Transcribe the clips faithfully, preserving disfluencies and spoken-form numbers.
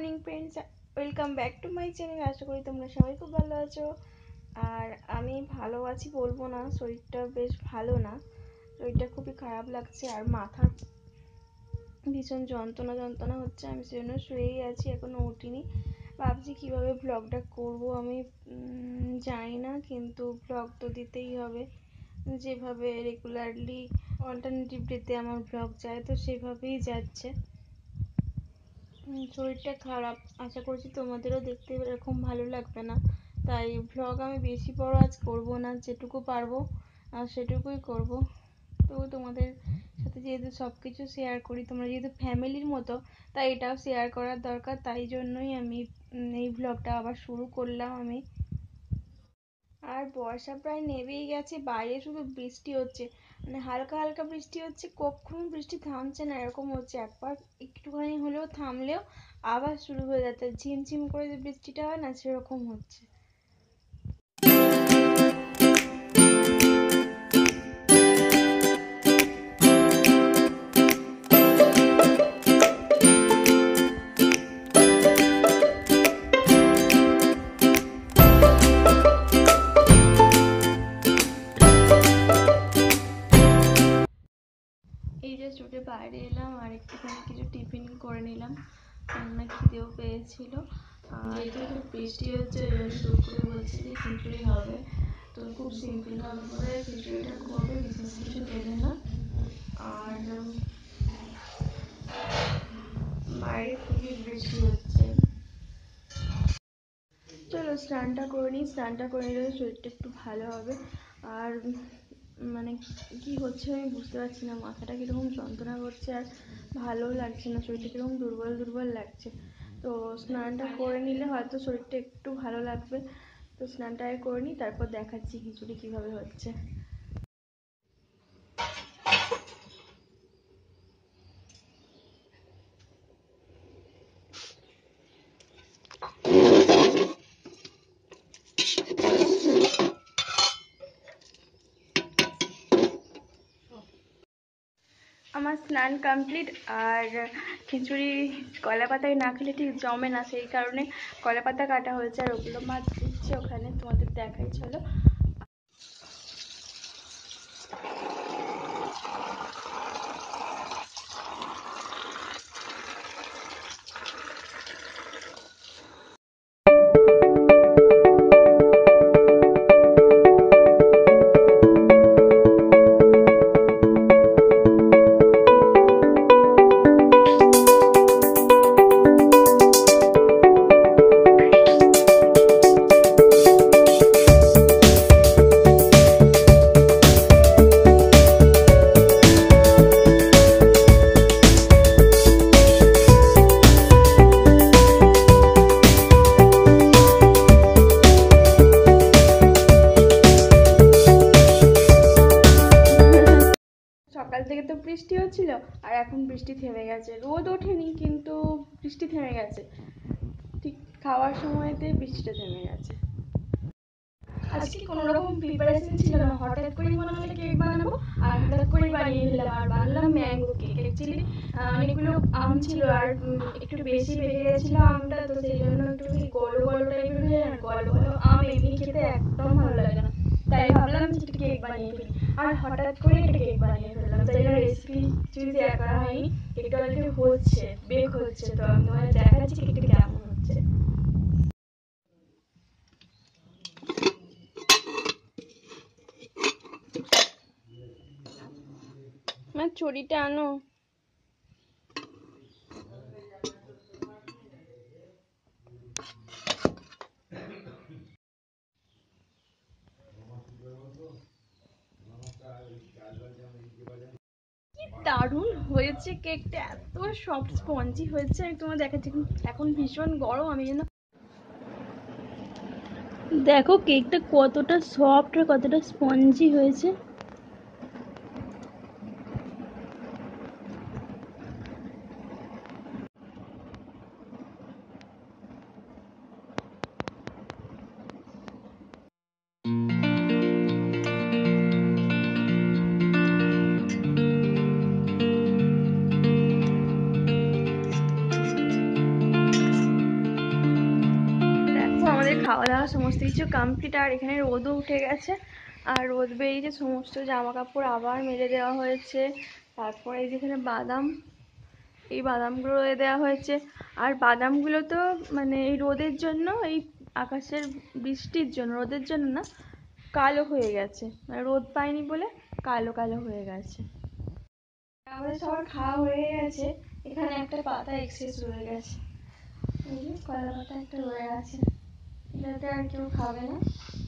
Morning friends, welcome back to my channel. আশা করি তোমরা সবাই খুব ভালো আছো। আর আমি ভালো আছি বলবো না, শরীরটা বেশ ভালো না, শরীরটা খুবই খারাপ লাগছে আর মাথার ভীষণ যন্ত্রণা যন্ত্রণা হচ্ছে। আমি সেজন্য শুয়েই আছি, এখনো উঠিনি। ভাবছি কিভাবে ব্লগটা করব আমি জানি না, কিন্তু ব্লগ তো দিতেই হবে। যেভাবে রেগুলারলি অল্টারনেটিভ ডেতে আমার ব্লগ যায়, তো সেভাবেই যাচ্ছে। শরীরটা খারাপ, আশা করছি তোমাদেরও দেখতে এরকম ভালো লাগবে না, তাই ভ্লগ আমি বেশি বড় আজ করব না, যেটুকু পারবো আর সেটুকুই করব। তো তোমাদের সাথে যেহেতু সব কিছু শেয়ার করি, তোমরা যেহেতু ফ্যামিলির মতো, তাই এটাও শেয়ার করার দরকার, তাই জন্যই আমি এই ভ্লগটা আবার শুরু করলাম আমি। আর বর্ষা প্রায় নেমেই গেছে, বাইরে শুধু বৃষ্টি হচ্ছে, মানে হালকা হালকা বৃষ্টি হচ্ছে, কখনো বৃষ্টি থামছে না, এরকম হচ্ছে। একবার একটুখানি হলেও থামলেও আবার শুরু হয়ে যাচ্ছে, ঝিমঝিম করে যে বৃষ্টিটা হয় না, সেরকম হচ্ছে। এই যে ছুটে বাইরে এলাম আর একটুখানি কিছু টিফিন করে নিলাম, রান্না খিদেও পেয়েছিল। আর যেহেতু বৃষ্টি হচ্ছে, ওই জন্য জোর করে বলছি যে খিচুড়ি হবে, তো খুব সিম্পল ভাবে করে খিচুড়িটা করবে, বিশেষ কিছু দেবে না। আর বাইরে খুবই বৃষ্টি হচ্ছে। চলো স্নানটা করে নিই, স্নানটা করে নিলে শরীরটা একটু ভালো হবে। আর মানে কি হচ্ছে আমি বুঝতে পারছি না, মাথাটা কীরকম যন্ত্রণা করছে আর ভালো লাগছে না, শরীরটা কীরকম দুর্বল দুর্বল লাগছে। তো স্নানটা করে নিলে হয়তো শরীরটা একটু ভালো লাগবে। তো স্নানটা করে নিই, তারপর দেখাচ্ছি খিচুড়ি কীভাবে হচ্ছে। আমার স্নান কমপ্লিট, আর খিচুড়ি কলা পাতায় না খেলে ঠিক জমে না, সেই কারণে কলা পাতা কাটা হয়েছে, আর ওগুলো মাছ দিচ্ছে ওখানে, তোমাদের দেখাই চলো। সকাল থেকে তো বৃষ্টি হচ্ছিল, আর এখন বৃষ্টি থেমে গেছে। রোদ ওঠেনি, কিন্তু বৃষ্টি থেমে গেছে, ঠিক খাওয়ার সময়তে বৃষ্টিটা থেমে গেছে। আজকে কোনো রকম প্রিপারেশন ছিল না, হঠাৎ করে মনে হলো কেক বানাবো, আর হঠাৎ করে বানিয়ে ফেললাম, আর বানালাম ম্যাঙ্গো কেক। অ্যাকচুয়ালি অনেকগুলো আম ছিল, আর একটু বেশি পেকে গেছিলো আমটা, তো সেই জন্য একটু গলো গলো টাইপের হয়ে যায়। গলো গলো আম এমনি খেতে একদম ভালো লাগে না, তাই ভাবলাম যে একটু কেক বানিয়ে ফেলি, আর হঠাৎ করে একটা কেক বানিয়ে ফেললাম। তাই জন্য রেসিপি কিছু শেয়ার করা হয়নি। কেকটা অলরেডি হচ্ছে, বেক হচ্ছে, তো আমি তোমাদের দেখাচ্ছি কেকটা কেমন হচ্ছে। আমার ছড়িটা আনো। দারুণ হয়েছে কেকটা, এত সফট স্পঞ্জি হয়েছে। আমি তোমার দেখাচ্ছি, এখন ভীষণ গরম, আমি যেন দেখো কেকটা কতটা সফট আর কতটা স্পঞ্জি হয়েছে। সমস্ত কিছু কমপ্লিট, আর এখানে রোদও উঠে গেছে, আর রোদ বেরিয়েছে, সমস্ত জামা কাপড় আবার মেলে দেওয়া হয়েছে। তারপরে এই যেখানে বাদাম, এই বাদামগুলো রোদে দেওয়া হয়েছে। আর বাদামগুলো তো মানে এই রোদের জন্য, এই আকাশের বৃষ্টির জন্য, রোদের জন্য না, কালো হয়ে গেছে, মানে রোদ পায়নি বলে কালো কালো হয়ে গেছে। আমাদের সবার খাওয়া হয়ে গেছে, এখানে একটা পাতা এক্সেস রয়ে গেছে, এই যে কলা পাতা একটা রয়ে গেছে, যাতে আর কেউ খাবে না।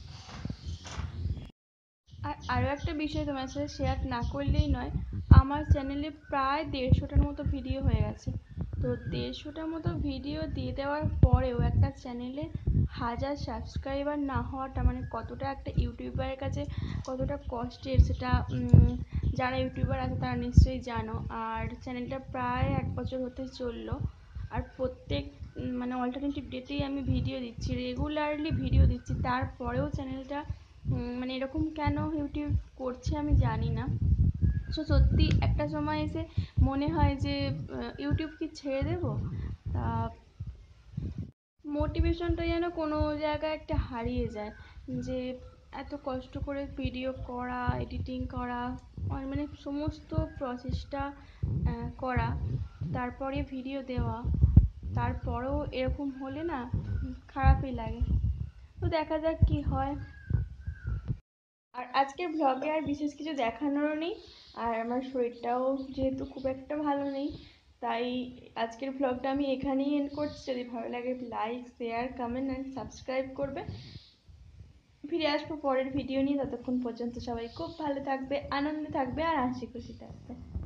আর আরও একটা বিষয় তোমার সাথে শেয়ার না করলেই নয়, আমার চ্যানেলে প্রায় দেড়শোটার মতো ভিডিও হয়ে গেছে। তো দেড়শোটার মতো ভিডিও দিয়ে দেওয়ার পরেও একটা চ্যানেলে হাজার সাবস্ক্রাইবার না হওয়াটা মানে কতটা একটা ইউটিউবারের কাছে কতটা কষ্টের, সেটা যারা ইউটিউবার আছে তারা নিশ্চয়ই জানো। আর চ্যানেলটা প্রায় এক বছর হতে চললো, আর প্রত্যেক মানে অল্টারনেটিভ ডেতেই আমি ভিডিও দিচ্ছি, রেগুলারলি ভিডিও দিচ্ছি, তারপরেও চ্যানেলটা মানে এরকম কেন ইউটিউব করছে আমি জানি না। সো সত্যি একটা সময় এসে মনে হয় যে ইউটিউব কি ছেড়ে দেবো, তা মোটিভেশনটা যেন কোনো জায়গায় একটা হারিয়ে যায়, যে এত কষ্ট করে ভিডিও করা, এডিটিং করা, মানে সমস্ত প্রসেসটা করা, তারপরে ভিডিও দেওয়া, তারপরেও এরকম হলে না খারাপই লাগে। তো দেখা যাক কি হয়। আর আজকের ব্লগে আর বিশেষ কিছু দেখানোরও নেই, আর আমার শরীরটাও যেহেতু খুব একটা ভালো নেই, তাই আজকের ব্লগটা আমি এখানেই এন্ড করছি। যদি ভালো লাগে like, share, comment and subscribe করবে। ফিরে আসবো পরের ভিডিও নিয়ে, ততক্ষণ পর্যন্ত সবাই খুব ভালো থাকবে, আনন্দে থাকবে আর হাসি খুশি থাকবে।